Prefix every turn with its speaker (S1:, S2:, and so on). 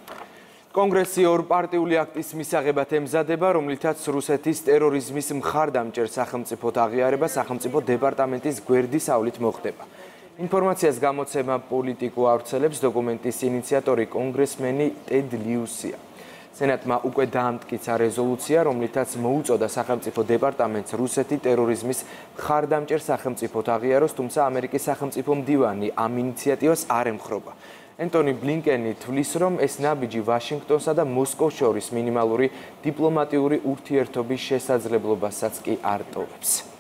S1: კონგრესი ორპარტიული აქტის მისაღებად ემზადება, რომლითაც რუსეთის ტერორიზმის მხარდამჭერ სახელმწიფოდ აღიარება სახელმწიფო დეპარტამენტის გვერდისავლით მოხდება. ინფორმაციას გამოცემა პოლიტიკურ ავრცელებს დოკუმენტის ინიციატორი კონგრესმენი ტედ ლიუსია. სენატმა უკვე დაამტკიცა რეზოლუცია, რომლითაც მოუწოდა სახელმწიფო დეპარტამენტს რუსეთი ტერორიზმის მხარდამჭერ სახელმწიფოდ აღიაროს, თუმცა ამერიკის სახელმწიფო მდივანი ამ ინიციატივას არ ემხრობა. ენტონი ბლინკენი თვლის, რომ ეს ნაბიჯი ვაშინგტონსა და მოსკოვს შორის მინიმალური დიპლომატიური ურთიერთობის შესაძლებლობასაც კი არ ტოვებს.